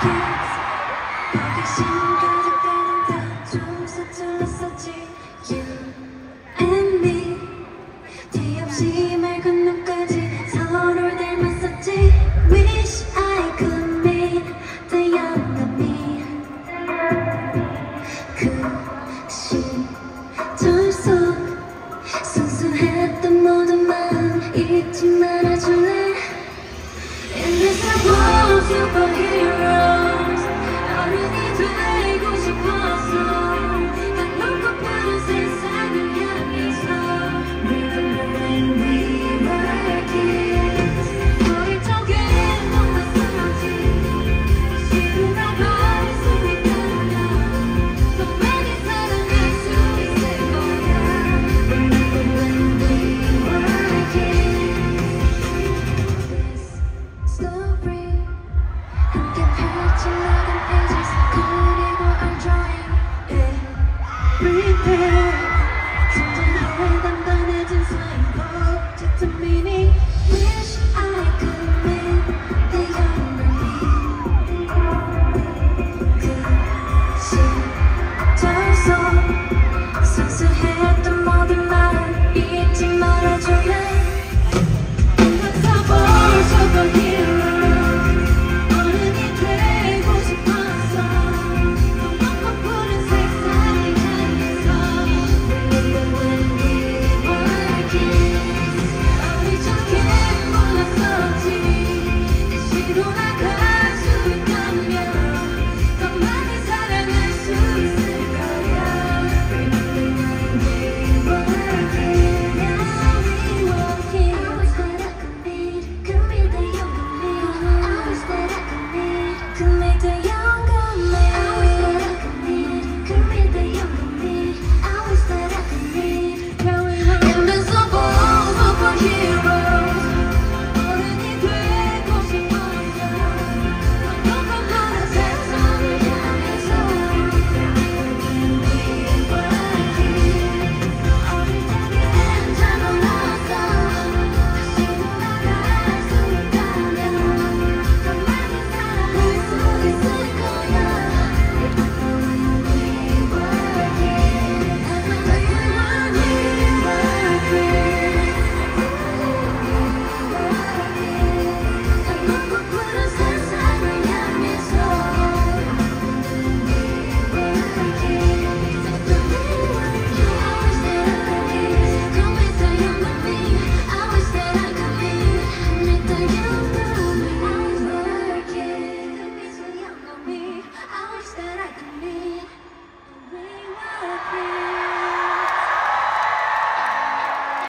호기심 가득가득 다좀 서툴렀었지. You and me 뒤 없이 맑은 눈까지 서로를 닮았었지. Wish I could meet the younger me. 그 시절 속 순수했던 모든 마음 잊지 말아줄래. In this world superheroes 어른이 되고 싶었어. 난 눈꺼풀은 세상을 향해서 Remember when we were kids. 어릴 적에 몰랐었지. 다시 돌아갈 수 있다면 더 많이 사랑할 수 있을 거야. Remember when we were kids. This story 함께 펼친 모든 pages 그리고 I'm drawing everyday. 점점 단단해진 사인 짙은 meaning. Wish I could meet the younger me. 그 시절 속 순수했던 모든 마음 잊지 말아줄래. Invincible superheroes 어른이 되고 싶었어. 눈꺼풀은 세상을 향해서 Remember when we were kids. 어릴 적에 몰랐었지. 다시 돌아갈 수 있다면 더 많이 사랑할 수 있을 거야. Remember when we were kids. Now we were kids. I wish that I could meet the younger me. I wish that I could meet the younger me. I wish that I could meet the younger me. I wish that I could meet. Now we were invincible superheroes 어른이 되고 싶었어. 눈꺼풀은 세상을 향해서 Remember when we were kids. 어릴 적엔 잘 몰랐어. 다시 돌아갈 수 있다면 더 많이 사랑할 수 있을 거야. Remember when we were kids. Remember when we were kids. 난 눈꺼풀은 세상을 향해서 Remember when we were kids. I wish that I could meet. Come with the younger me. I wish that I could meet the younger me. I wish that I could meet. Come with the younger me. I wish that I could meet.